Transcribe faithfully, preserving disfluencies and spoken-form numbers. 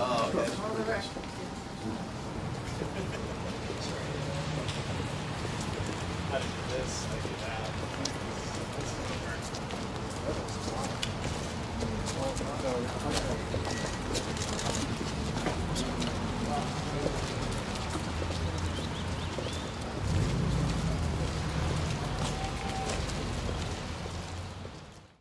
Oh, okay. I do this, I do that. This is over.